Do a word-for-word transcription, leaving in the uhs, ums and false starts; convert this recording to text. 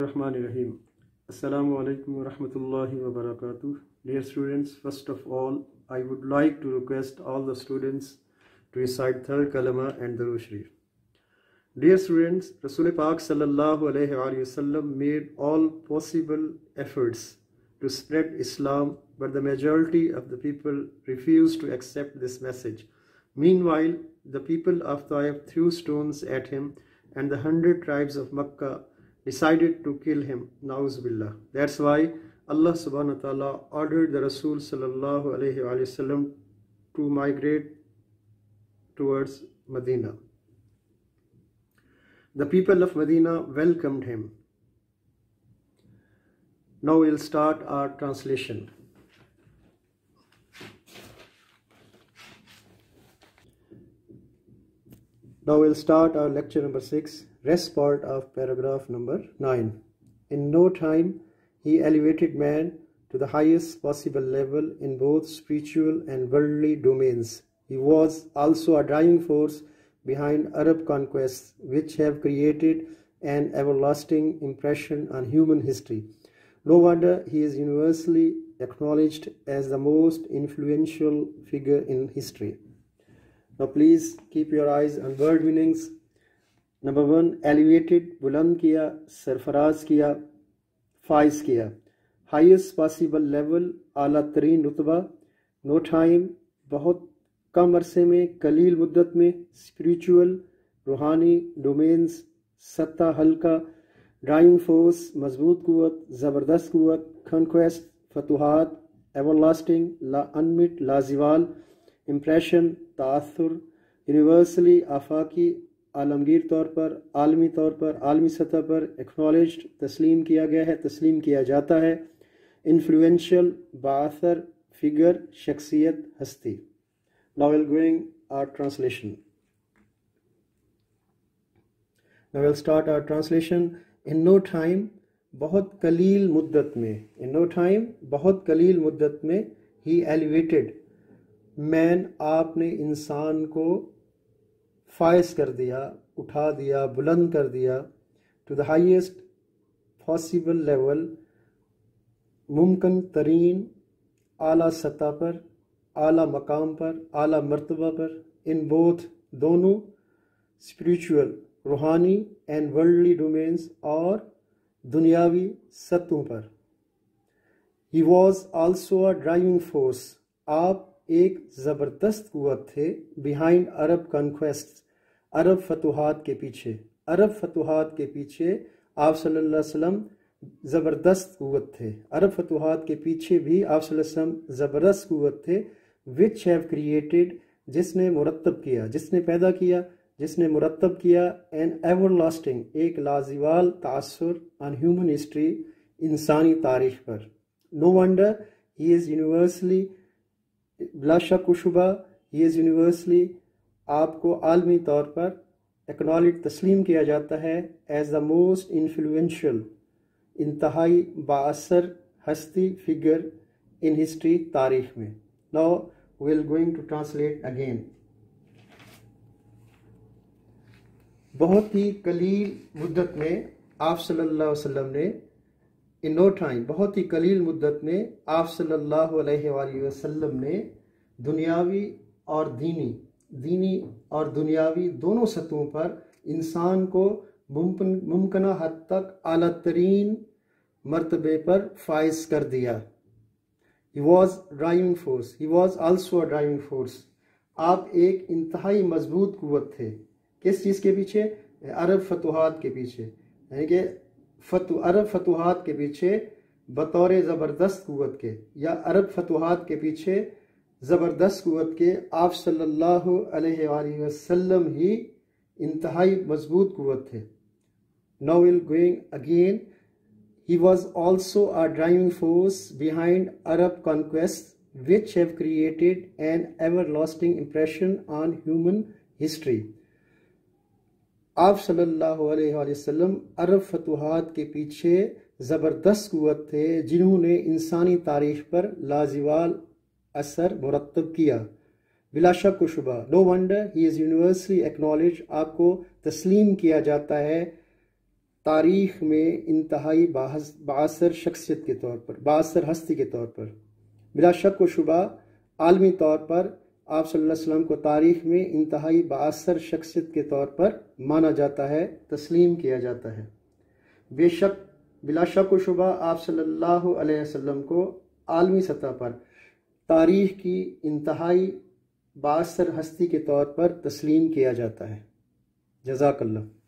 Rahim. Assalamu alaikum wa rahmatullahi wa barakatuh. Dear students, first of all, I would like to request all the students to recite third kalama and the Sharif. Dear students, Rasul Pak sallallahu alayhi wa sallam made all possible efforts to spread Islam, but the majority of the people refused to accept this message. Meanwhile, the people of Taif threw stones at him, and the hundred tribes of Makkah decided to kill him. Na'uz billah. That's why Allah subhanahu wa ta'ala ordered the Rasul sallallahu alayhi wa sallam to migrate towards Medina. The people of Medina welcomed him. Now we'll start our translation. Now we'll start our lecture number six, rest part of paragraph number nine. In no time, he elevated man to the highest possible level in both spiritual and worldly domains. He was also a driving force behind Arab conquests, which have created an everlasting impression on human history. No wonder he is universally acknowledged as the most influential figure in history. Now please keep your eyes on word meanings. Number one, elevated, buland kiya, sarfaraz kiya, faiz kiya. Highest possible level, आला तरीन रुतबा. No time, बहुत कम अरसे में, कलील मुद्दत में. Spiritual, रूहानी, domains, सत्ता हल्का. Driving force, मजबूत कुवत, ज़बरदस्त कुवत. Conquest, फतुहात, everlasting, ला unmit, लाजिवाल. Impression, ताअथुर. Universally, आफाकी, आलमगीर तौर पर, आलमी तौर पर, आलमी सतह पर. Acknowledged, तस्लीम किया गया है, तस्लीम किया जाता है. Influential, बाअथर, figure, शख्सियत, हस्ती. Now we'll going our translation. Now we'll start our translation. In no time, बहुत कलील मुद्दत में. In no time, बहुत कलील मुद्दत में. He elevated. मैन, आपने इंसान को फायज कर दिया, उठा दिया, बुलंद कर दिया. To the highest possible level, मुमकिन तरीन, आला सतह पर, आला मकाम पर, आला मर्तबा पर. इन बोथ, दोनों. स्पिरिचुअल, रूहानी एंड वर्ल्डली डोमेन्स, और दुनियावी सतहों पर. He was also a driving force. आप एक ज़बरदस्त कुव्वत थे. बिहाइंड अरब कॉन्क्वेस्ट, अरब फतुहात के पीछे. अरब फतुहात के पीछे आप सल्लल्लाहु अलैहि वसल्लम ज़बरदस्त कुव्वत थे. अरब फतुहात के पीछे भी आप सल्लल्लाहु अलैहि वसल्लम ज़बरदस्त कुव्वत थे. विच हैव क्रिएटेड, जिसने मुरत्तब किया, जिसने पैदा किया, जिसने मुरत्तब किया. एन एवरलास्टिंग, एक लाजिवाल तासुर ऑन ह्यूमन हिस्ट्री, इंसानी तारीख पर. No wonder he is universally, बिला शक व शुबा, ही इज़ यूनिवर्सली, आपको आलमी तौर पर एक्नॉलेज, तस्लीम किया जाता है एज द मोस्ट इन्फ्लुएंशियल, इंतहाई बाअसर हस्ती, फिगर इन हिस्ट्री, तारीख में. Now we will going to translate again. बहुत ही कलील मुद्दत में आप सल्लल्लाहु अलैहि वसल्लम ने, इन नो टाइम, बहुत ही कलील मुद्दत में आप सल्लल्लाहु अलैहि वसल्लम ने दुनियावी और दीनी, दीनी और दुनियावी दोनों सतहों पर इंसान को मुमकिन हद तक आला तरीन मर्तबे पर फाइज कर दिया. He was driving force. He was also a driving force. आप एक इंतहाई मजबूत कुव्वत थे. किस चीज़ के पीछे? अरब फतुहात के पीछे. यानी कि फतु अरब फतुहात के पीछे बतौर ज़बरदस्त कुव्वत के, या अरब फतुहात के पीछे ज़बरदस्त कुव्वत के आप सल्लल्लाहु अलैहि वसल्लम ही इंतहाई मजबूत कुव्वत थे. Now will going again. He was also a driving force behind Arab conquest, which have created an everlasting impression on human history. आप सल्लल्लाहु अलैहि वसल्लम अरब फतुहात के पीछे ज़बरदस्त कुव्वत थे, जिन्होंने इंसानी तारीख पर लाजिवाल असर मुरत्तब किया. बिला शक व शुबा, no wonder he is universally acknowledge, आपको तस्लीम किया जाता है तारीख़ में इंतहाई बाअसर शख्सियत के तौर पर, बाअसर हस्ती के तौर पर, बिला शक व शुबा आलमी तौर पर आप सल्लल्लाहु अलैहि वसल्लम को तारीख़ में इंतहाई बाअसर शख्सियत के तौर पर माना जाता है, तस्लीम किया जाता है। बेशक बिला शक व शुबा आप सल्लल्लाहु अलैहि वसल्लम को आलमी सतह पर तारीख़ की इंतहाई बाअसर हस्ती के तौर पर तस्लीम किया जाता है। जज़ाकल्लाह।